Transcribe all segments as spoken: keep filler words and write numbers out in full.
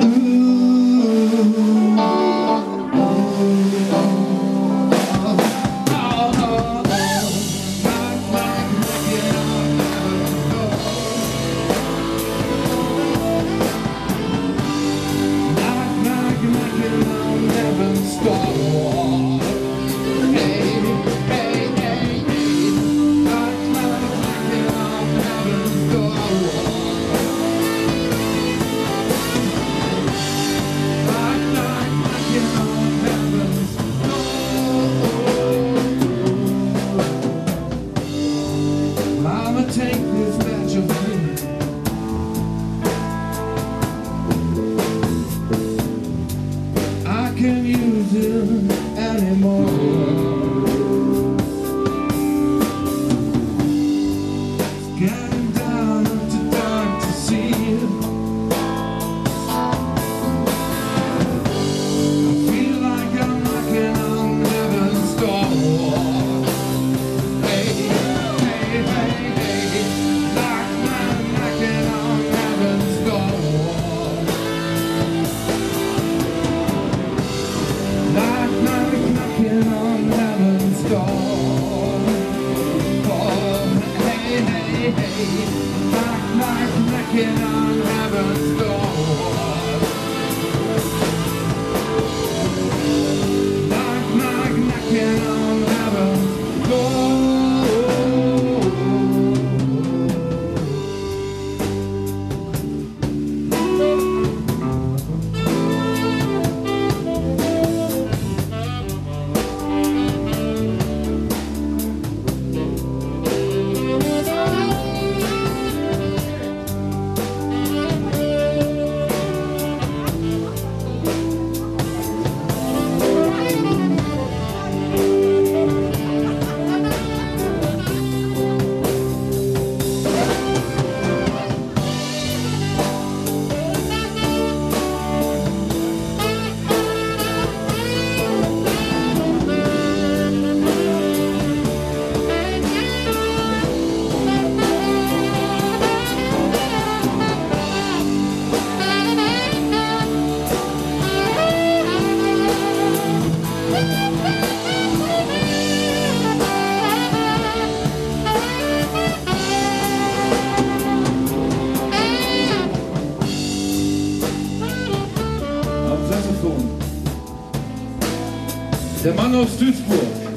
Der Mann aus Duisburg.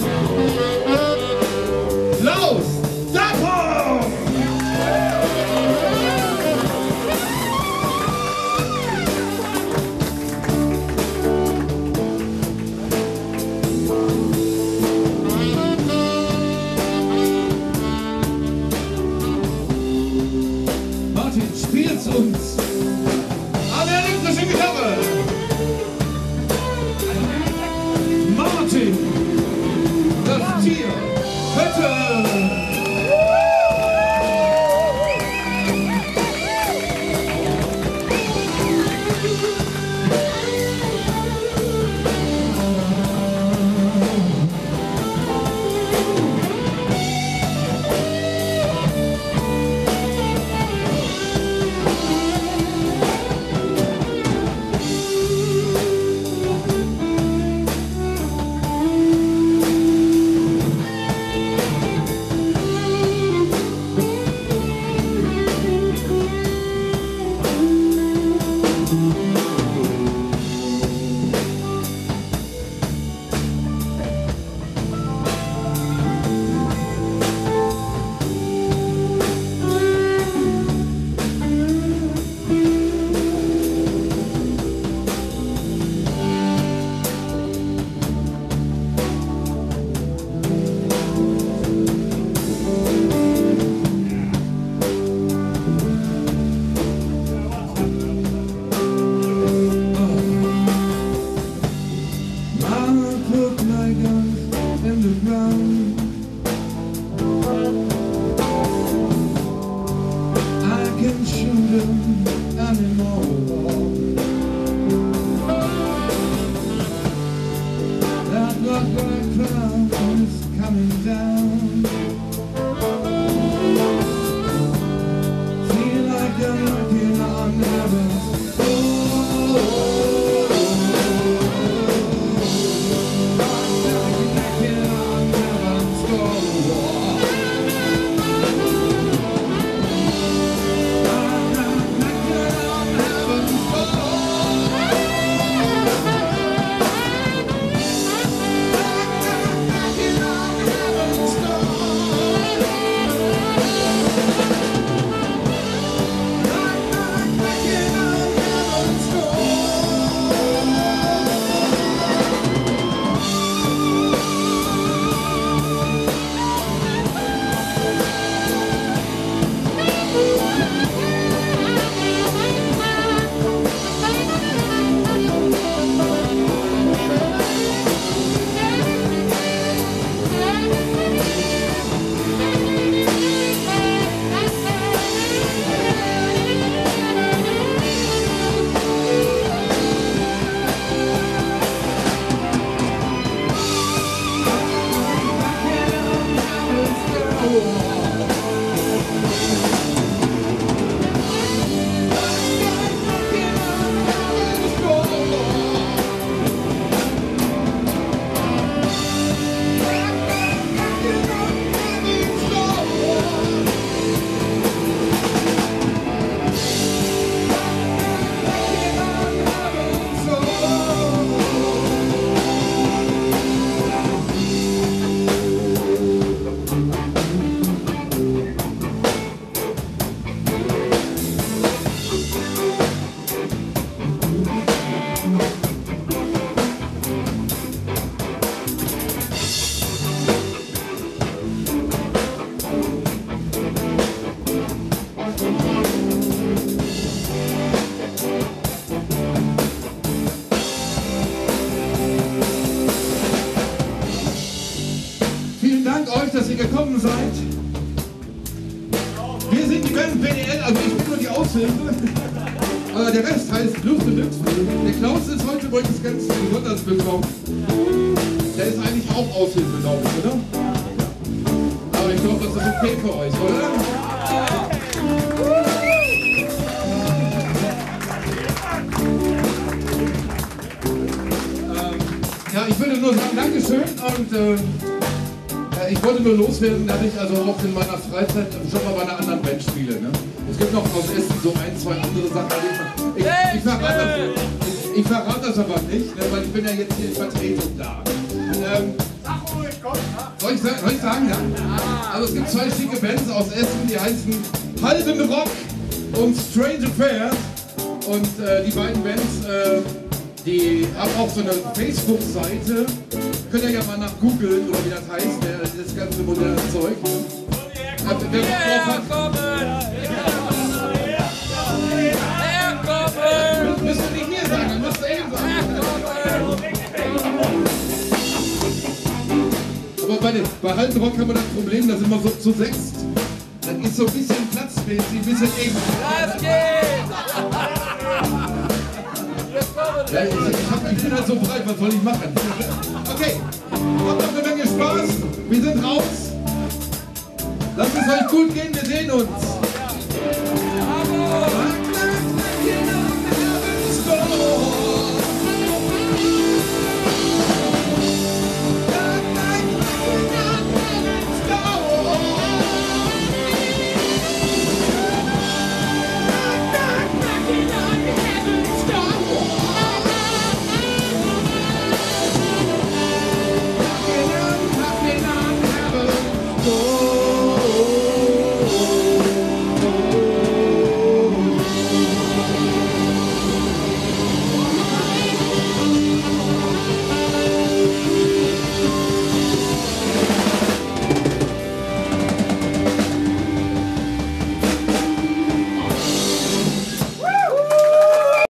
Klaus Davon! Martin, spiel's uns an der elektrischen Gitarre! Martin! dass ihr gekommen seid. Wir sind die Band B D L, also ich bin nur die Aushilfe. Aber der Rest heißt Blues Deluxe. Der Klaus ist heute übrigens ganz besonders willkommen. Der ist eigentlich auch Aushilfe, glaube ich, oder? Aber ich glaube, das ist okay für euch, oder? Ähm, ja, ich würde nur sagen, Dankeschön und äh, ich wollte nur loswerden, dass ich also auch in meiner Freizeit schon mal bei einer anderen Band spiele. Ne? Es gibt noch aus Essen so ein, zwei andere Sachen. Ich, ich, ich, verrate, das, ich, ich verrate das aber nicht, ne? Weil ich bin ja jetzt hier in Vertretung da. Ähm, soll, ich, soll ich sagen, ja? Also es gibt zwei schicke Bands aus Essen, die heißen Halben Rock und Strange Affairs. Und äh, die beiden Bands, äh, die haben auch so eine Facebook-Seite. Könnt ihr ja mal nach googeln oder wie das heißt, der, das ganze moderne Zeug. Also, wer Bock drauf hat, müsst ihr nicht mir sagen, dann müsst ihr eben sagen. Aber bei, den, bei Halben Rock haben wir das Problem, da sind wir so zu sechst. Dann ist so ein bisschen platzmäßig, ein bisschen eng. Das geht! Ja, ich, ich, hab, ich bin halt so breit, was soll ich machen? Okay, habt noch eine Menge Spaß. Wir sind raus. Lasst es euch gut gehen, wir sehen uns.